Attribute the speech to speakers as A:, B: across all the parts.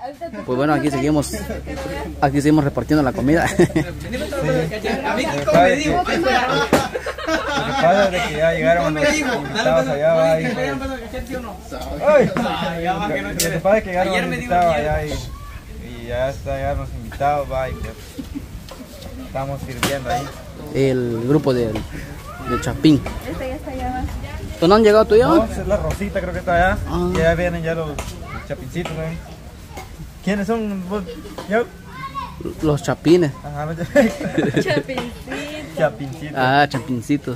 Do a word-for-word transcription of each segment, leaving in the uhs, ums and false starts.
A: Pues bueno, aquí seguimos, aquí seguimos repartiendo la comida.
B: Sí. Lo que pasa es que ya llegaron los invitados allá, va, y pues... ¡Ay! Lo que pasa es que llegaron los invitados allá y, y ya está, ya los invitados, va, y pues estamos sirviendo ahí.
A: El grupo del de Chapín.
C: Este ya está allá.
A: ¿Tú no han llegado tú ya?
B: No, esa es la Rosita, creo que está allá.
A: Ah.
B: Y ya vienen ya los chapincitos, ¿eh? ¿Quiénes son vos? ¿Yo?
A: Los chapines.
B: Ajá, los chapincitos.
C: Chapincito.
B: Chapincitos.
A: Ah, chapincitos.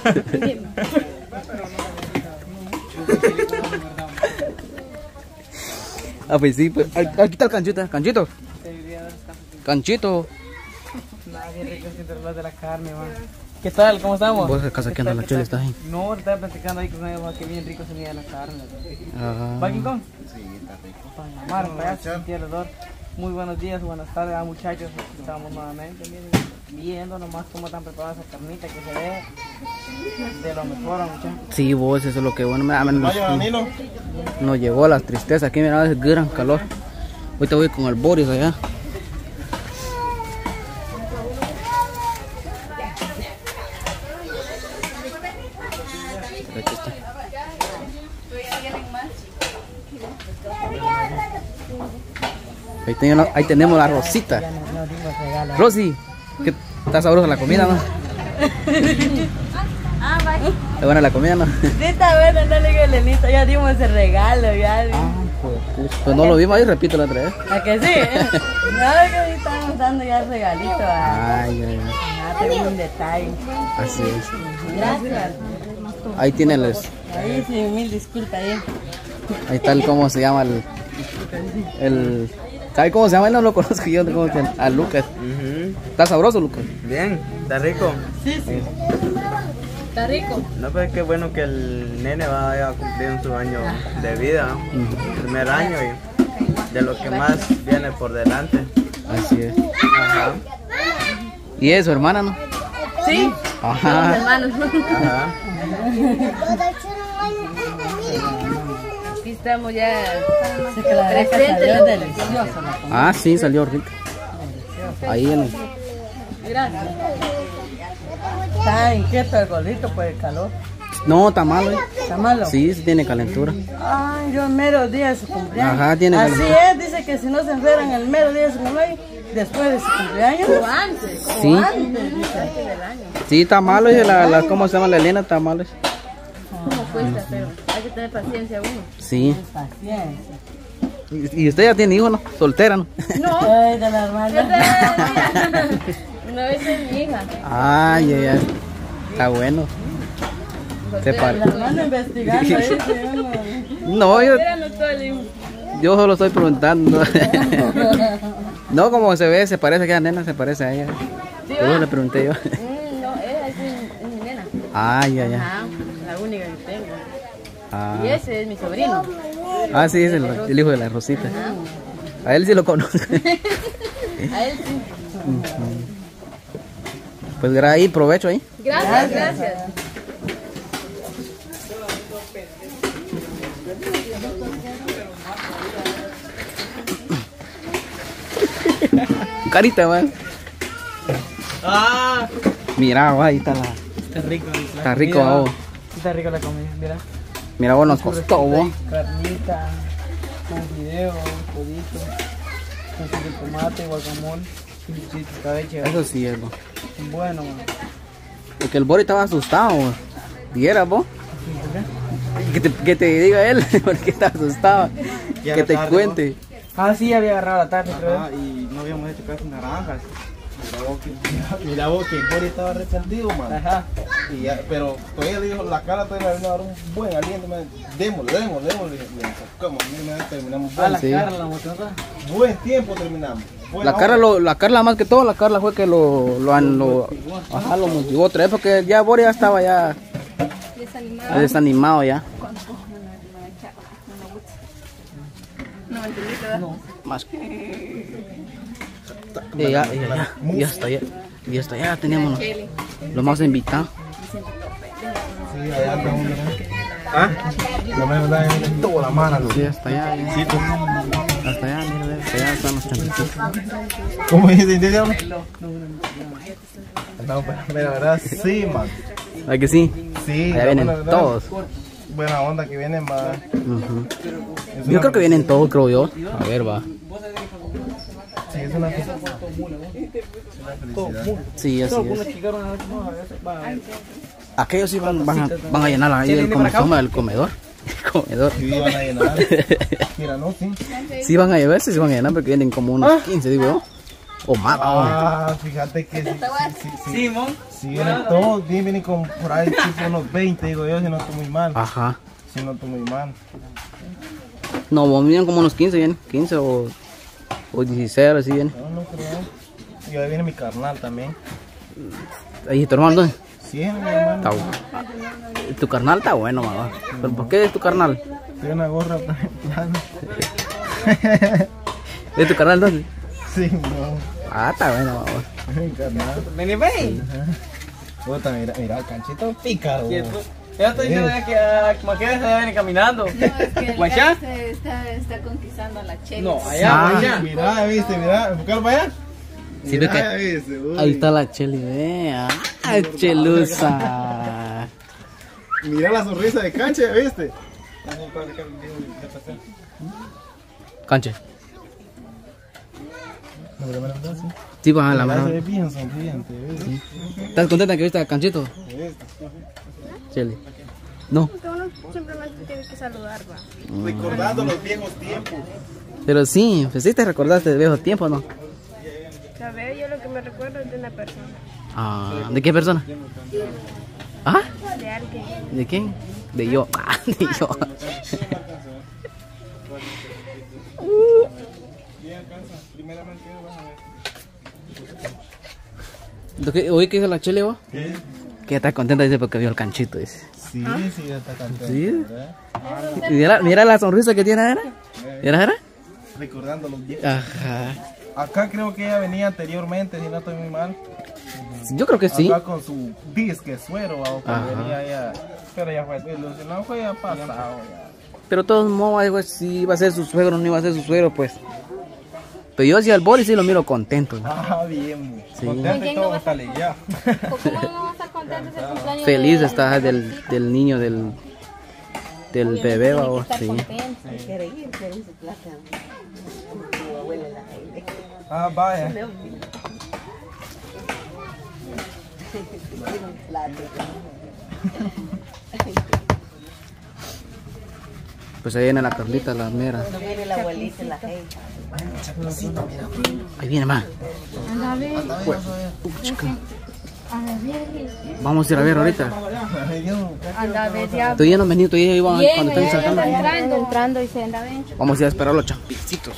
A: Ah, pues sí, pues. Aquí está el canchito, canchito. Canchito.
D: Nadie rico siempre hablar de la carne, man. ¿Qué tal? ¿Cómo estamos?
A: Vos acá saqueando la chela, estás ahí.
D: No, estaba platicando ahí con ellos, que bien rico se veía la carne.
A: Ah.
D: ¿Va, King Kong? Sí, está rico. Para llamar, para allá se sentía el olor. Muy buenos días, buenas tardes a muchachos. Estamos nuevamente viendo nomás cómo están preparadas esa carnita que se ve de lo mejor, muchachos.
A: Sí, vos, eso es lo que bueno. Me, me, nos, nos llegó la tristeza aquí, mira, es gran calor. Ahorita voy con el Boris allá. Aquí está. Ahí tenemos, ahí tenemos la Rosita. Rosy, ¿qué está sabrosa la comida, no?
C: Ah, vaya.
A: ¿Está buena la comida, no?
C: Sí, está buena, no le digo Elenita, ya dimos el regalo, ya.
A: Ah, pues, pues no lo vimos ahí, repito la otra vez.
C: ¿A que sí? No, que ahí estamos dando ya el regalito. Ah,
A: Ay, ay, ay.
C: ah, tengo un detalle.
A: Así es.
C: Gracias.
A: Ahí tiene el,
C: Ahí sí, mil disculpas ahí.
A: ahí está el, ¿cómo se llama? El, el, ¿sabe cómo se llama? Él no lo conozco yo, ¿cómo se llama? A Lucas.
B: Uh-huh.
A: ¿Está sabroso, Lucas?
B: Bien, está rico.
C: Sí, sí. Está rico.
B: No, pues qué bueno que el nene vaya a cumplir su año de vida, ¿no?
A: Uh-huh.
B: Primer año y de lo que más viene por delante.
A: Así es.
B: Ajá.
A: ¿Y es su hermana, no?
C: Sí.
A: Ajá.
C: Hermanos.
B: Ajá.
C: Aquí estamos ya.
D: Sí, que la verdad que salió deliciosa la comida.
A: Ah, sí, salió rico. Ahí en el...
C: Gracias.
D: Está inquieto el golito por el calor.
A: No, está malo, ¿eh?
D: ¿Está malo?
A: Sí, sí tiene calentura.
D: Ay, yo el mero día de su cumpleaños.
A: Ajá, tiene
D: Así
A: calentura.
D: es, dice que si no se enferman el mero día de su cumpleaños, después de su cumpleaños.
C: O antes.
A: Sí.
D: O antes, dice.
C: Antes del año.
A: Sí, está malo, dice la, la, ¿cómo se llama la Elena? Está malo.
C: ¿Cómo cuesta? Pero hay que tener paciencia uno.
A: Sí.
D: Paciencia.
A: Y, y usted ya tiene hijo, ¿no? Soltera, ¿no?
C: No.
D: Ay, de la hermana.
C: No, esa es mi hija.
A: Ay, ay, ay. Está bueno. Se
D: La
A: pare...
D: hermana investigando ahí,
A: No, yo,
C: Era no todo el hijo.
A: yo solo estoy preguntando. No, como se ve, se parece a aquella nena, se parece a ella.
C: ¿Sí,
A: Yo
C: va?
A: le pregunté yo.
C: Mm, no, esa es mi, es mi nena.
A: Ay, ay, ay.
C: Ajá, la única que tengo.
A: Ah,
C: Y ese es mi sobrino.
A: ah sí, es el, el hijo de la Rosita. A él sí lo conozco.
C: A él sí.
A: Pues gra- ahí, provecho ahí.
C: Gracias, gracias.
A: Carita, man.
D: Ah,
A: Mira, va, ahí está la...
D: está rico. la
A: Está rico,
D: comida.
A: vos.
D: Está rico la comida, mira.
A: Mira, vos nos costó, vos.
D: Carnita, con fideo, un codito, con su de tomate, guacamole, chile, cabeche.
A: Eso sí es, vos.
D: Bueno, man.
A: Porque el Boris estaba asustado, vos. Viera, vos.
D: ¿Sí, por qué?
A: Que te, que te diga él, porque está asustado.
B: Ya
A: Que
B: era
A: te
B: tarde,
A: cuente.
D: Ah, sí, había agarrado la tarde, creo.
B: Ajá, y no habíamos hecho casi naranjas. Mira vos que, mira vos que el Boris estaba arrepentido, man.
D: Ajá.
B: Y ya, pero todavía le dijo, la cara todavía le vino a dar un buen aliento, man. Démosle, démosle, démosle. Le enfocamos, mira, terminamos
D: Ah,
B: buen,
D: la
A: Sí.
D: cara, la motoneta.
B: buen tiempo terminamos. Buena
A: La Carla,
B: hora.
A: lo, la Carla más que todo, la Carla fue que lo, lo, han- lo, ajá, lo motivó otra vez, porque ya Boris ya estaba ya
C: Desanimada.
A: desanimado ya.
C: No me entendiste, ¿verdad?
A: Más. Y ya, ya, ya, ya está, ya, ya está, ya teníamos
C: Kelly.
A: los más invitados.
B: Sí, allá anda uno. ¿Ah? Lo mismo da en toda la mano,
A: Sí, hasta allá, ya.
B: Sí, tú.
A: Hasta allá, mira, ve.
B: ¿Cómo dice India, diablo? No, pero la verdad sí, man.
A: ¿A que sí?
B: Sí,
A: allá vienen
B: verdad,
A: todos.
B: Buena onda que vienen, va.
A: Uh-huh. Yo creo que vienen todos, creo yo. A ver, va.
B: Sí, es una felicidad.
A: Sí, así es. Aquellos sí van, van, a, van a llenar ahí el, ¿cómo se llama? El comedor. El comedor.
B: Sí, van a llenar. Mira, no, sí.
A: Sí van a llevarse, sí van a llenar porque vienen como unos quince, digo yo. O más.
B: Ah, fíjate que sí, sí, sí.
D: Sí, mon.
B: Sí, vienen todos, bien, vienen como por ahí tipo unos veinte, digo yo, si no estoy muy mal.
A: Ajá.
B: Si no estoy muy mal.
A: No, vienen como unos quince, bien. quince o, o dieciséis, así bien.
B: No, no creo. Y ahí viene mi carnal también.
A: Ahí tu hermano, ¿dónde?
B: Sí, mi hermano.
A: Está bueno. Tu carnal está bueno, mamá. ¿Pero por qué es tu carnal?
B: Tiene una gorra plana.
A: ¿Es tu carnal dónde?
B: Sí, no.
A: Ah, está bueno, mamá.
B: Mi carnal.
D: Vení, ven.
B: Puta, mira, mira, el canchito pícaro.
D: Ya estoy diciendo que a Maqueda se viene caminando.
C: No, es que el
D: ¿Guachá?
C: se está, está conquistando a la chela.
D: No, allá,
A: Ah.
D: allá.
B: Mira, viste, mira, enfocalo para allá.
A: Sí,
B: Mira,
A: ve que-
B: viste, uy.
A: Ahí está la Cheli, vea. Ah, chelusa.
B: Mira la sonrisa de cancha, viste.
A: Canche. Sí, va a la
B: Se ve
A: mano.
B: bien sonriente, ¿viste?
A: ¿Estás contenta que viste a Canchito? Cheli. No.
E: Que uno simplemente tiene que saludar, va.
B: Recordando los viejos tiempos.
A: Pero sí, pues sí te recordaste de viejos tiempos, ¿no?
E: ¿Sabes? Yo lo que me recuerdo es de una persona,
A: Ah, ¿de qué persona? ¿Ah?
E: de alguien.
A: ¿De quién? De yo. Ah, de yo. ¿Lo que- ¿Oí que dijo la Chele, vos?
B: ¿Qué?
A: Que está contenta, dice, porque vio el Canchito, dice.
B: Sí, sí, ya está cantando.
A: Sí.
B: ¿verdad?
A: Y Mira, mira la sonrisa que tiene, ¿era? ¿Era, era?
B: Recordando los viejos.
A: Ajá.
B: Acá creo que ella venía anteriormente, si no estoy muy mal.
A: Yo creo que sí.
B: Acá con su disque suero, o cuando
A: Ajá.
B: venía ella. Pero ya fue ilusionado, fue ya pasado. Ya.
A: Pero de todos modos, pues, si iba a ser su suegro o no iba a ser su suegro, pues. Pero yo hacia el Boris sí lo miro contento, ¿no?
B: Ah, bien,
A: Sí.
B: contento y todo, hasta ya.
C: ¿Cómo no vamos a estar contentos del cumpleaños?
A: Feliz
C: de-
A: está del, del niño, del, del bebé, vamos, sí.
C: Quiere ir, quiere ir su plata. Su abuela la aire.
B: Ah, vaya.
A: Pues ahí viene la Carlita, la mera.
C: No viene la abuelita y la gente.
A: Ahí viene más.
E: Anda a ver.
A: Vamos a ir a ver ahorita.
E: Anda a ver, ya.
A: Todavía no han venido, todavía iban
E: Bien,
A: cuando están
E: ya
A: sacando.
E: anda entrando. Entrando y se anda bien.
A: Vamos a ir a esperar los champincitos.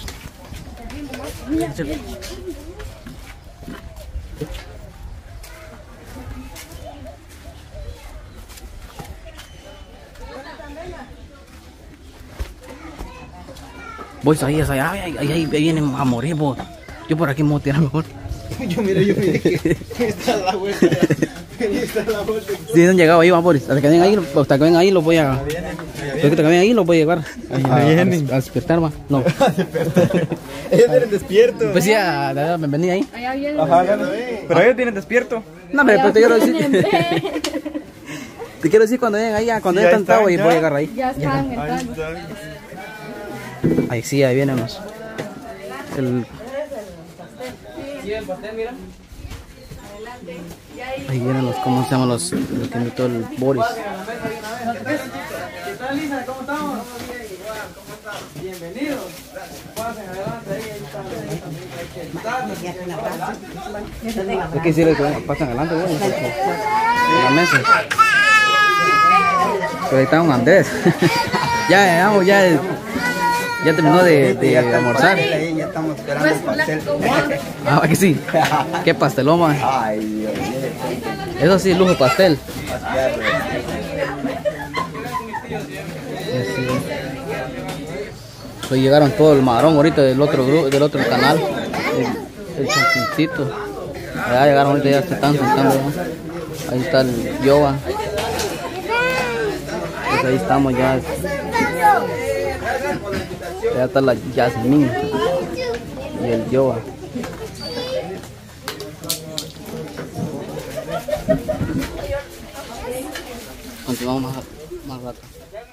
A: Voy ahí, ahí, ahí, ahí, ahí, ahí vienen a morir, vos. Yo por aquí me voy a tirar mejor.
B: Yo mire, yo mire que está la vuelta. Está la vuelta.
A: Si han llegado ahí, vamos, Boris. Hasta que vengan ahí, hasta que vengan ahí los voy a. Hasta que vengan ahí los voy a llevar. A, a, a despertar, va. No.
B: Ellos tienen despierto.
A: Pues sí, a dar la bienvenida ahí.
E: Allá viene.
B: Ajá, ya lo ve. Pero ellos tienen despierto.
A: No, hombre, pero te quiero decir. Te quiero decir cuando lleguen ahí, ya, cuando
B: Sí,
A: ya
B: ahí
A: están
B: están,
A: y
B: ya.
A: voy a llegar ahí.
E: Ya están
B: Ahí
E: entrando.
B: está.
A: Ahí sí, ahí vienen los. El, ahí vienen los, ¿cómo se llaman los? Los que invitó el Boris.
D: ¿Qué tal, Lisa? ¿Cómo estamos? Bienvenidos. Pasen adelante, ahí está.
A: Hay que decirle que pasan adelante, bueno, en la mesa. Pero ahí está un Andrés. ya, ya, vamos, ya, ya terminó de, de almorzar.
B: Ya estamos esperando el pastel.
A: Ah, que sí. Qué pastelón, man.
B: Ay, Dios mío.
A: Eso sí, lujo pastel. Pues llegaron todo el marón ahorita del otro grupo, del otro canal, el, el champincito. Ya llegaron ahorita, ya se están sentando. ¿No? Ahí está el Yoba. Pues ahí estamos ya. Ya está la Yasmin. y el yoga. Continuamos más, más rato.